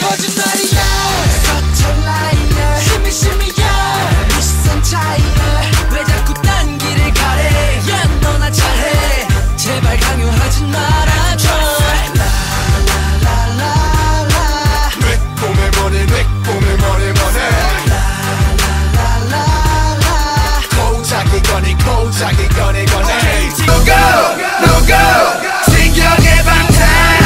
거짓말이야 서툴 라이어 힘이 심이야 이 시선 차이야 왜 자꾸 딴 길을 가래 야 너나 잘해 제발 강요하지 말아줘 라라라라라 뇌꼬매 머리 뇌꼬매 머리 머리 라라라라라 고작이 거니 고작이 거니 거니 No go no go 신경의 방탄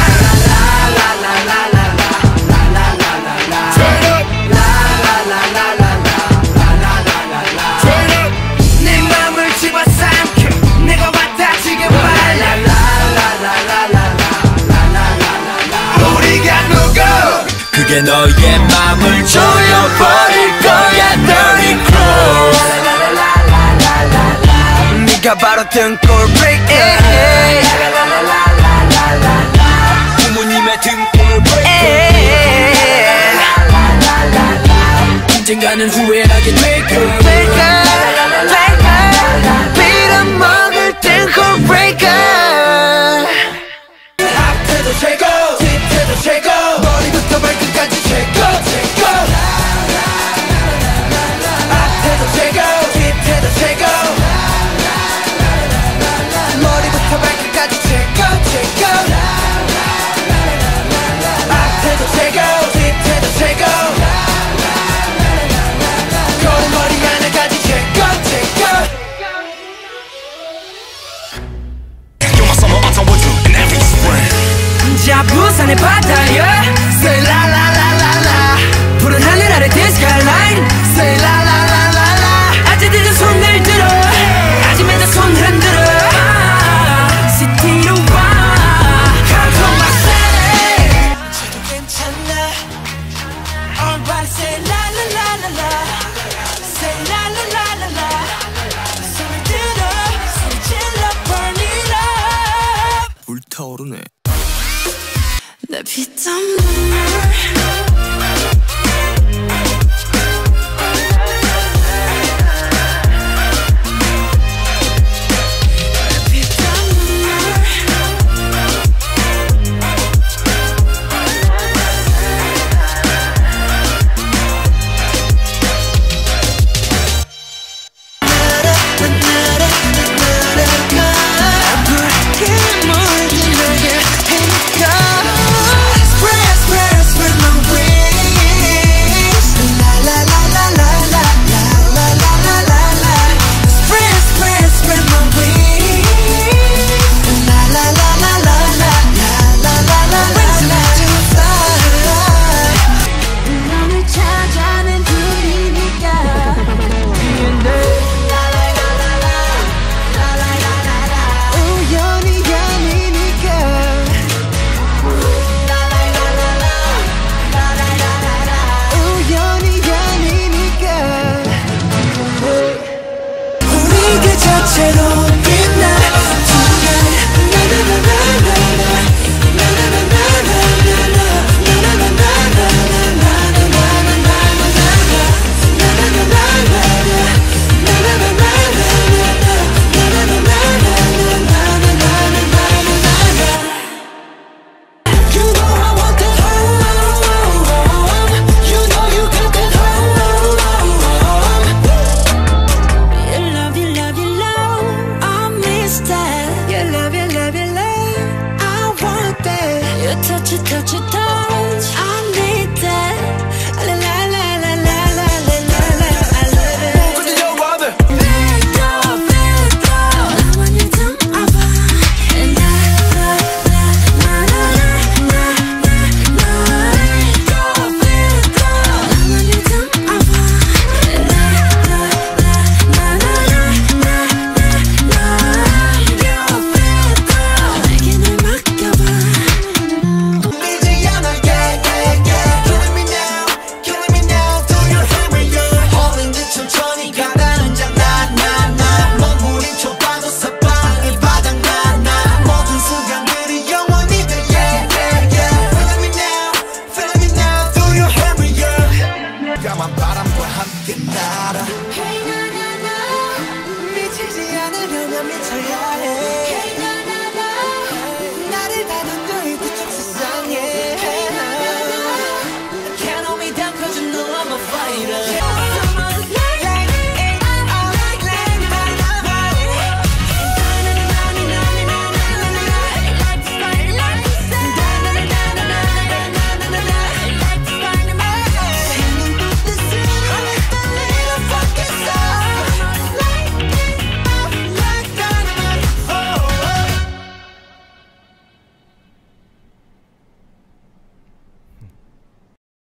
내 맘을 집어삼켜 내가 왔다 지금 말라 우리가 누구 그게 너의 맘을 조여버릴 거야 Dirty Cross 네가 바로 등골 breaker 부모님의 등골 breaker 언젠가는 후회하게 될 거야 빌어먹을 등골 breaker 앞에도 최고 뒤에도 최고 머리부터 발끝까지 최고 최고 앞에도 최고 뒤에도 최고 머리부터 발끝까지 최고 최고 앞에도 최고 뒤에도 최고 걸음걸이 하나까지 최고 최고 You're my summer, autumn, winter, and every spring 자 부산의 바다야 Say la la la la la 푸른 하늘 아래 the skyline Say la la la la la 아직 늦은 손을 들어 아직 맨날 손 흔들어 시티로 와 Come to my city 저도 괜찮아 Everybody say la la la la la Say la la la la la 손을 들어 소리 질러 burn it up 불타오르네 내 피땀 눈물